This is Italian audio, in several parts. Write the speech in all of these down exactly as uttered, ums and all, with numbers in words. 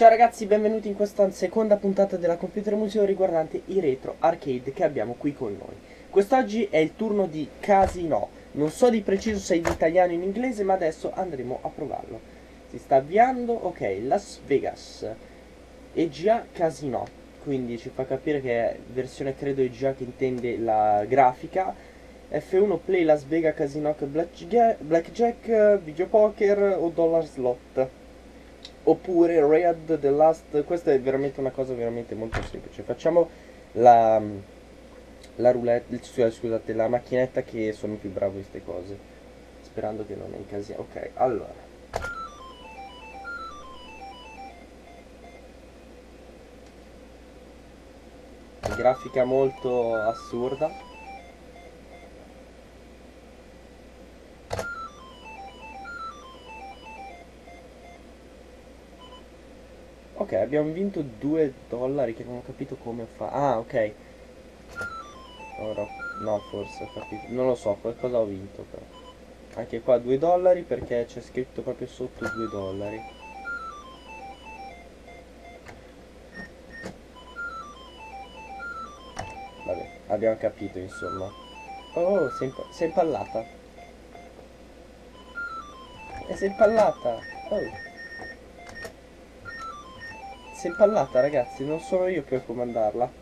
Ciao ragazzi, benvenuti in questa seconda puntata della Computer Museo riguardante i retro arcade che abbiamo qui con noi. Quest'oggi è il turno di Casino. Non so di preciso se è in italiano o in inglese, ma adesso andremo a provarlo. Si sta avviando, ok, Las Vegas. E G A Casino, quindi ci fa capire che è versione credo E G A che intende la grafica. F uno Play Las Vegas Casino Blackjack, Blackjack, Videopoker o Dollar Slot. Oppure Raid The Last. Questa è veramente una cosa veramente molto semplice. Facciamo la la roulette, scusate, la macchinetta, che sono più bravo in queste cose, sperando che non è in casino. Ok, allora grafica molto assurda. Ok, abbiamo vinto due dollari che non ho capito come fa. Ah, ok. Ora, no, forse ho capito. Non lo so, qualcosa ho vinto però. Anche qua due dollari perché c'è scritto proprio sotto due dollari. Vabbè, abbiamo capito insomma. Oh, sei, imp sei impallata. E sei impallata. Oh. Sei impallata ragazzi, non sono io che ho comandarla.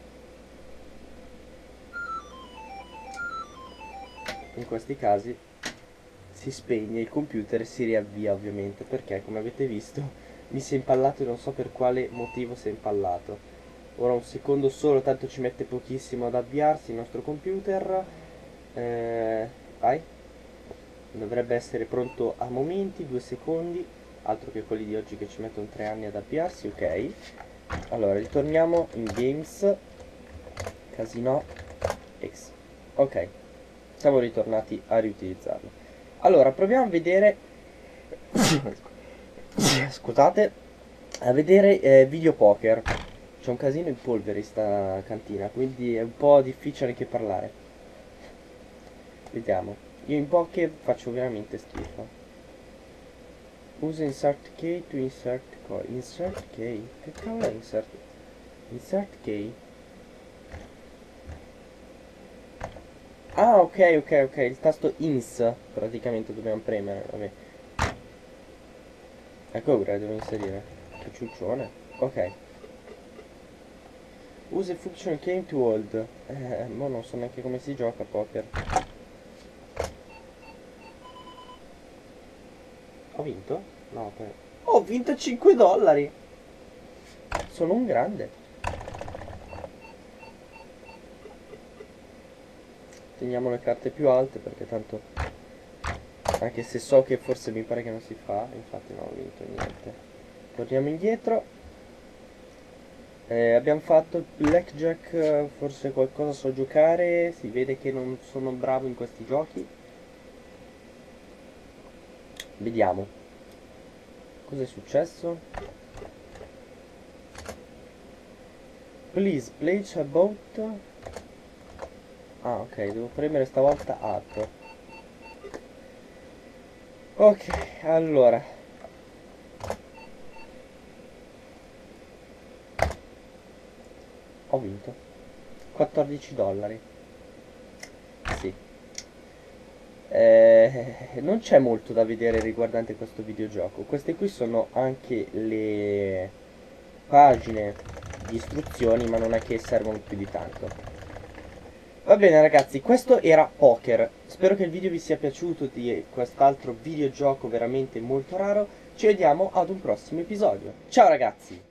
In questi casi si spegne il computer e si riavvia ovviamente, perché come avete visto mi si è impallato e non so per quale motivo si è impallato. Ora un secondo solo, tanto ci mette pochissimo ad avviarsi il nostro computer. Eh, vai. Dovrebbe essere pronto a momenti, due secondi, altro che quelli di oggi che ci mettono tre anni ad avviarsi. Ok, allora ritorniamo in Games, Casino X. Ok, siamo ritornati a riutilizzarlo. Allora proviamo a vedere scusate, a vedere eh, Videopoker. C'è un casino in polvere in sta cantina, quindi è un po' difficile anche parlare. Vediamo. Io in poker faccio veramente schifo. Usa insert key to insert coin. Insert key? Che cavolo è insert? Insert key? Ah, ok, ok, ok. Il tasto ins praticamente dobbiamo premere. Vabbè. Ecco ora devo inserire. Che ciuccione. Ok. Usa il function key to hold. Eh, ma non so neanche come si gioca a poker. Ho vinto? No, per... Ho vinto cinque dollari! Sono un grande. Teniamo le carte più alte perché tanto... Anche se so che forse mi pare che non si fa, infatti non ho vinto niente. Torniamo indietro. Eh, abbiamo fatto il blackjack, forse qualcosa so giocare, si vede che non sono bravo in questi giochi. Vediamo. Cos'è successo? Please place a boat. Ah, ok, devo premere stavolta Add. Ok, allora. Ho vinto quattordici dollari. Sì. Eh, non c'è molto da vedere riguardante questo videogioco. Queste qui sono anche le pagine di istruzioni, ma non è che servono più di tanto. Va bene ragazzi, questo era Poker. Spero che il video vi sia piaciuto di quest'altro videogioco veramente molto raro. Ci vediamo ad un prossimo episodio. Ciao ragazzi!